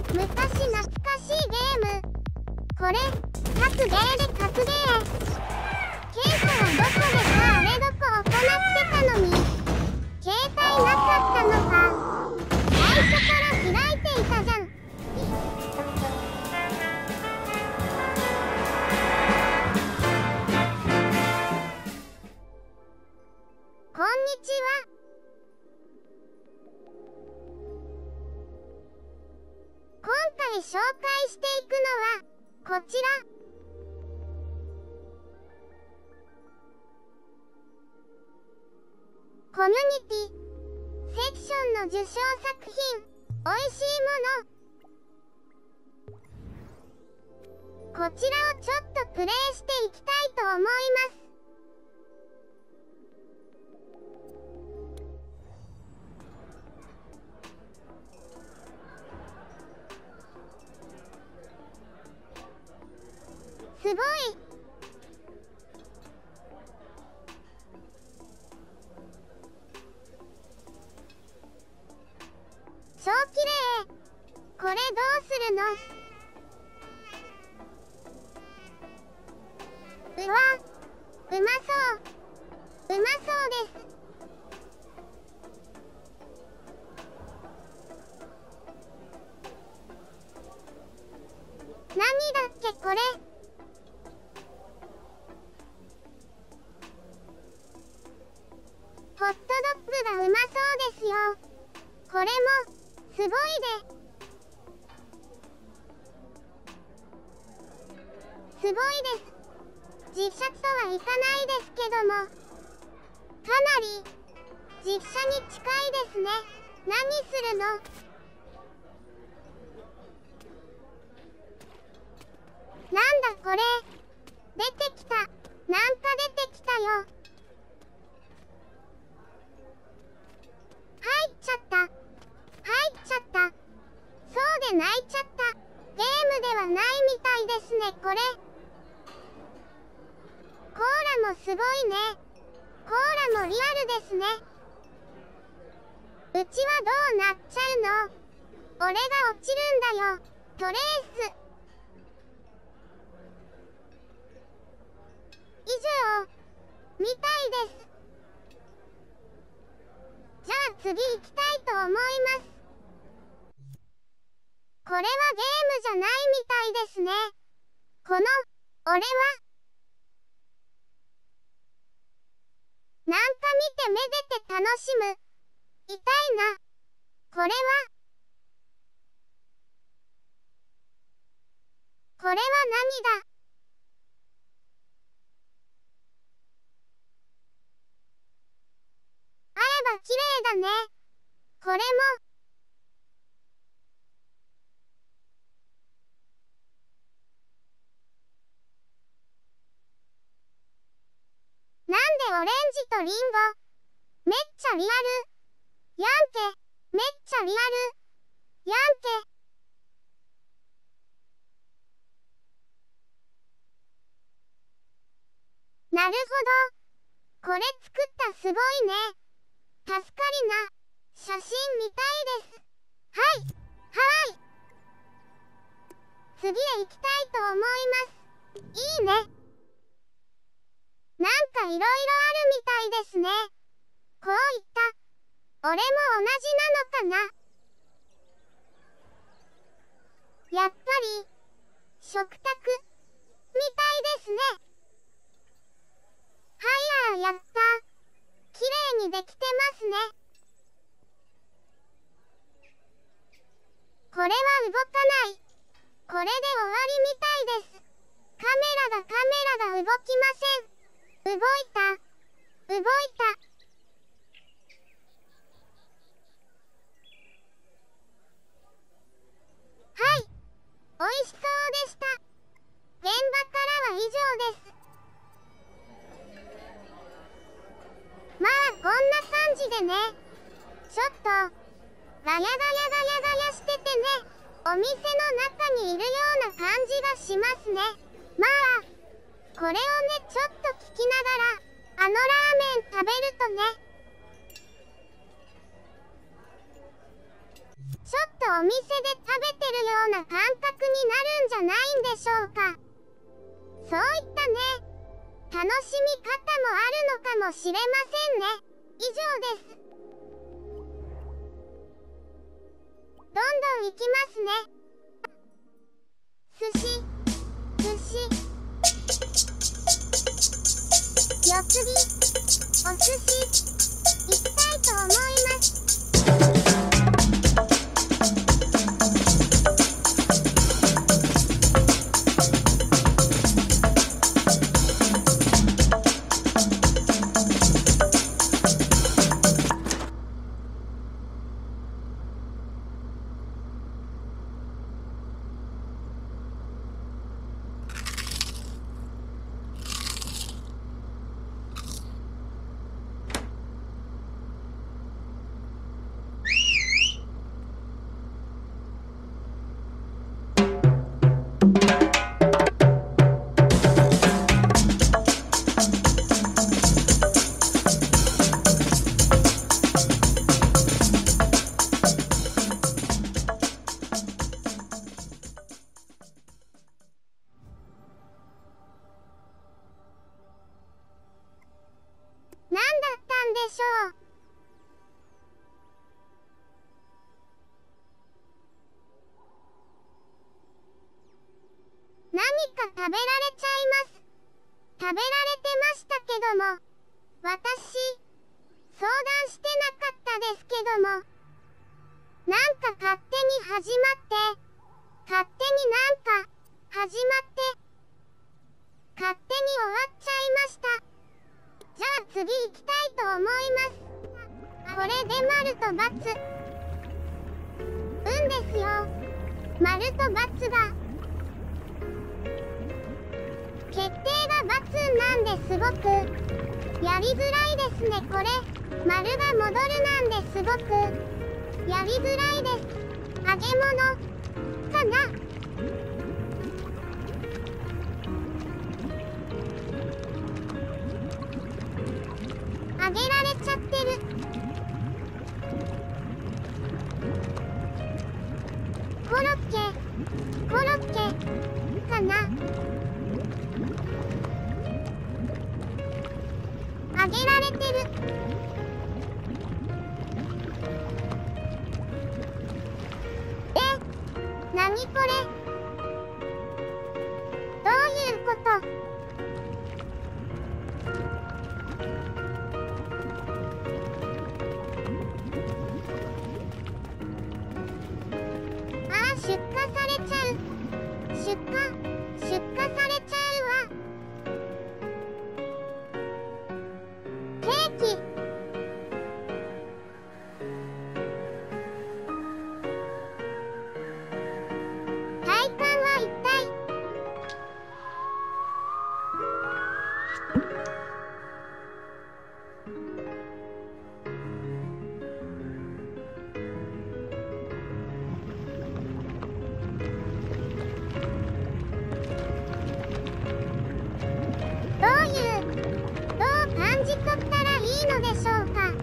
昔懐かしいゲーム。これ格ゲーで格ゲー。稽古はどこでさあれどこ行ってたのに携帯なかったのか。最初から開いていたじゃん。こんにちは。今回紹介していくのはこちら。コミュニティセクションの受賞作品おいしいもの。こちらをちょっとプレイしていきたいと思います。すごい。超綺麗。これどうするの？うわ、うまそう。うまそうです。何だっけこれ。ホットドッグがうまそうですよ。これもすごいで。すごいです。実写とはいかないですけども、かなり実写に近いですね。何するの？なんだこれ。出てきた。なんか出てきたよ。入っちゃった。入っちゃった。そうで泣いちゃった。ゲームではないみたいですねこれ。コーラもすごいね。コーラもリアルですね。うちはどうなっちゃうの？俺が落ちるんだよ。トレース。以上みたいです。じゃあ次行きたいと思います。これはゲームじゃないみたいですね。この俺はなんか見てめでて楽しむ。痛いな。これは何だ？あれば綺麗だね。これもなんでオレンジとリンゴ？めっちゃリアルやんけ。めっちゃリアルやんけ。なるほど。これ作ったすごいね。助かりな。写真見たいです。はい。はい。次へ行きたいと思います。いいね。なんかいろいろあるみたいですね。こういった。俺も同じなのかな。やっぱり食卓みたいですね。はいやった。綺麗にできてますね。これは動かない。これで終わりみたいです。カメラが動きません。動いた。動いた。はい。美味しそうでした。現場からは以上です。まあこんな感じでね。ちょっとガヤガヤガヤガヤしててね。お店の中にいるような感じがしますね。まあこれをねちょっと聞きながらあのラーメン食べるとね。 ちょっとお店で食べてるような感覚になるんじゃないんでしょうか。そういったね、楽しみ方もあるのかもしれませんね。以上です。どんどんいきますね。寿司、寿司。よ次、お寿司、行きたいと思います。何だったんでしょう。何か食べられちゃいます。食べられてましたけども、私、相談してなかったですけども、なんか勝手に始まって、勝手になんか始まって、勝手に終わっちゃいました。じゃあ次行きたいと思います。これで丸と×。ですよ。丸と×が。決定が×なんですごく。やりづらいですねこれ。丸が戻るなんですごく。やりづらいです。揚げ物かな。揚げられちゃってる。コロッケかな。揚げられてる。なにこれ。どういうこと。出荷されちゃう。出荷されちゃうわ。ケーキ。体感は一体。どう感じ取ったらいいのでしょうか。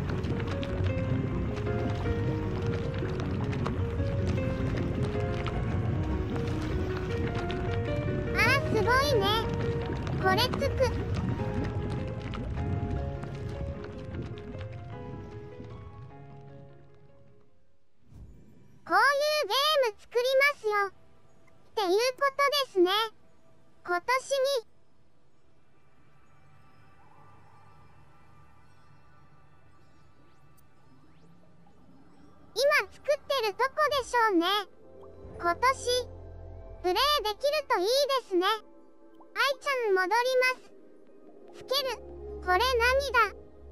すごいね。これつく。こういうゲーム作りますよ。っていうことですね。今年に。今作ってるとこでしょうね。今年、プレイできるといいですね。愛ちゃん戻ります。つける。これ何だ。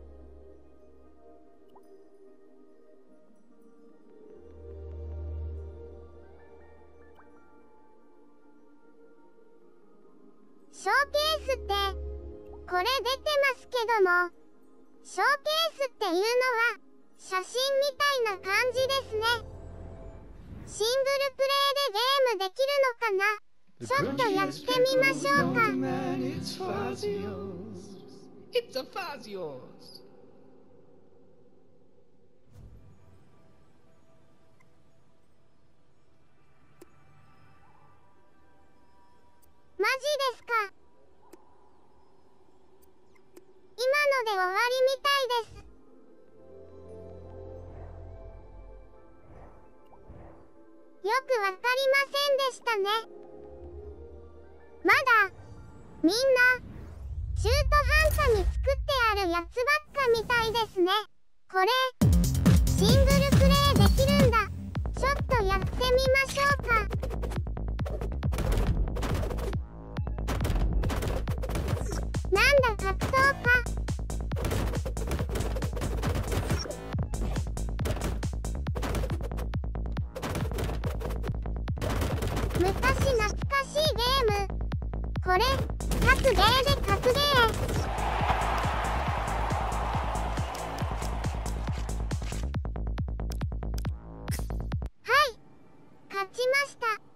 ショーケースって、これ出てますけども、ショーケースっていうのは、写真みたいな感じですね。シングルプレイでゲームできるのかな。ちょっとやってみましょうか。 よくわかりませんでしたね。まだみんな中途半端に作ってあるやつばっかみたいですね。これシングルプレイできるんだ。ちょっとやってみましょうか。なんだ格闘か。昔懐かしいゲーム。これ格ゲーで格ゲー。勝ちました。はい。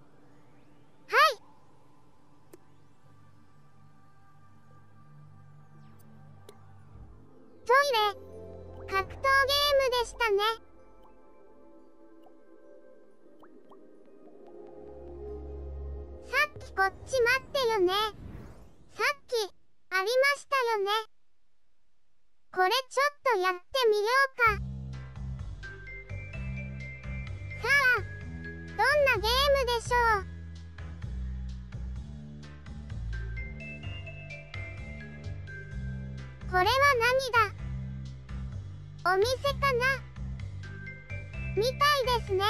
トイレ、格闘ゲームでしたね。さっきこっち待ってよね。さっきありましたよね。これちょっとやってみようか。さあ、どんなゲームでしょう。これは何だ。お店かなみたいですね。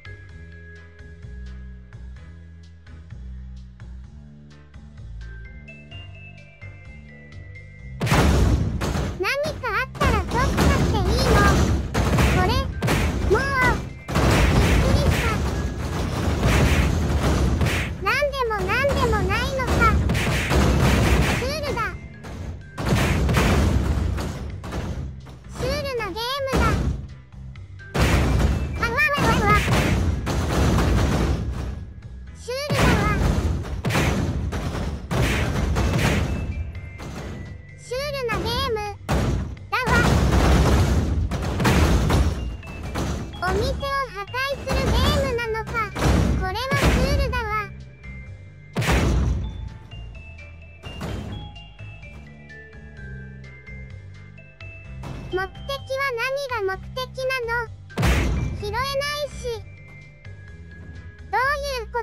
何かあったらどっかっていいの。これもうびっくりした。なんでもないのか。シュールだ。シュールなゲームだ。あわわわわ。シュールだわ。シュールなゲームだわ。お店を破壊するゲームなのか。これはシュールだわ。目的は何が目的なの？拾えないし。どういうこと？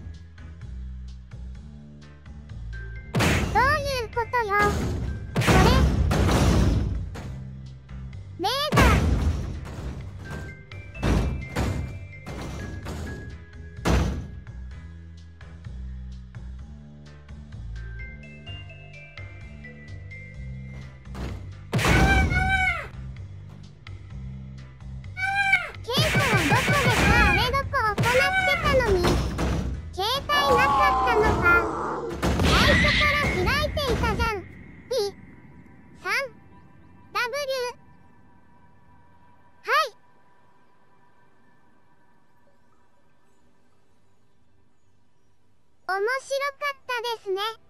どういうことよ。これレーザー。ケイコはどこでさあれどこ行ってたのに携帯なかったのか。最初から開いていたじゃん。P3W。 はい。面白かったですね。